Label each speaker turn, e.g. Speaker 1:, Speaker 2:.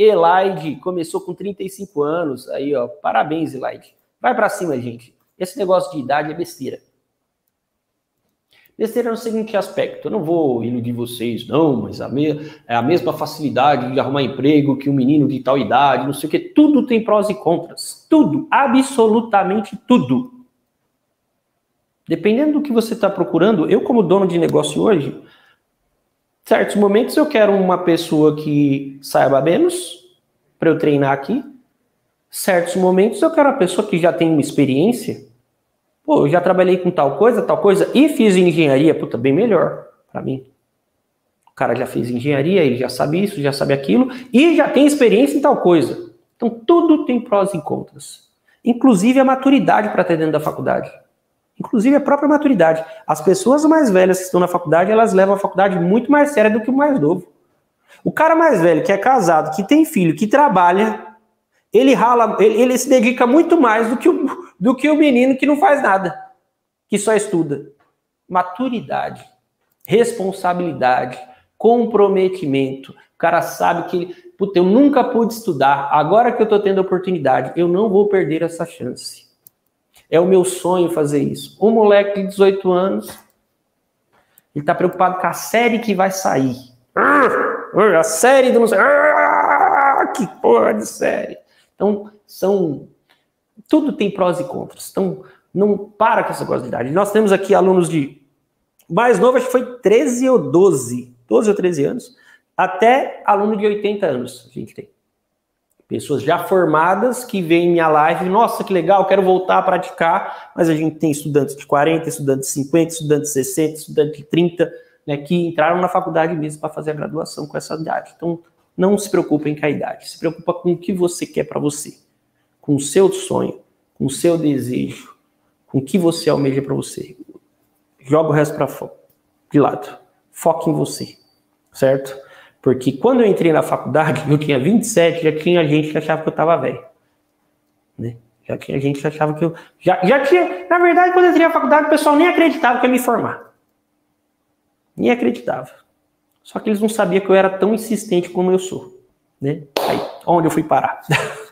Speaker 1: Elaide começou com 35 anos. Aí, ó, parabéns, Elaide. Vai pra cima, gente. Esse negócio de idade é besteira. Besteira no seguinte aspecto, eu não vou iludir vocês, não, mas é a mesma facilidade de arrumar emprego que um menino de tal idade, não sei o que, tudo tem prós e contras. Tudo, absolutamente tudo. Dependendo do que você está procurando, eu como dono de negócio hoje, certos momentos eu quero uma pessoa que saiba menos, para eu treinar aqui. Certos momentos eu quero uma pessoa que já tem uma experiência. Pô, eu já trabalhei com tal coisa, e fiz engenharia, puta, bem melhor para mim. O cara já fez engenharia, ele já sabe isso, já sabe aquilo, e já tem experiência em tal coisa. Então, tudo tem prós e contras. Inclusive a maturidade para ter dentro da faculdade. Inclusive a própria maturidade. As pessoas mais velhas que estão na faculdade, elas levam a faculdade muito mais séria do que o mais novo. O cara mais velho, que é casado, que tem filho, que trabalha, ele rala, ele se dedica muito mais do que o menino que não faz nada, que só estuda. Maturidade, responsabilidade, comprometimento. O cara sabe que, puta, eu nunca pude estudar, agora que eu tô tendo a oportunidade, eu não vou perder essa chance. É o meu sonho fazer isso. Um moleque de 18 anos, ele tá preocupado com a série que vai sair. A série do não sei. Que porra de série. Então, tudo tem prós e contras. Então, não para com essa coisa de idade. Nós temos aqui alunos de mais novo, acho que foi 13 ou 12 ou 13 anos, até aluno de 80 anos a gente tem. Pessoas já formadas que veem minha live, nossa, que legal, quero voltar a praticar, mas a gente tem estudantes de 40, estudantes de 50, estudantes de 60, estudantes de 30, né, que entraram na faculdade mesmo para fazer a graduação com essa idade. Então, não se preocupem com a idade, se preocupa com o que você quer para você, com o seu sonho, com o seu desejo, com o que você almeja para você. Joga o resto de lado, foque em você, certo? Porque quando eu entrei na faculdade, eu tinha 27, já tinha gente que achava que eu estava velho. Né? Já tinha gente que achava que eu... Já tinha... Na verdade, quando eu entrei na faculdade, o pessoal nem acreditava que eu ia me formar. Nem acreditava. Só que eles não sabiam que eu era tão insistente como eu sou. Né? Aí, onde eu fui parar?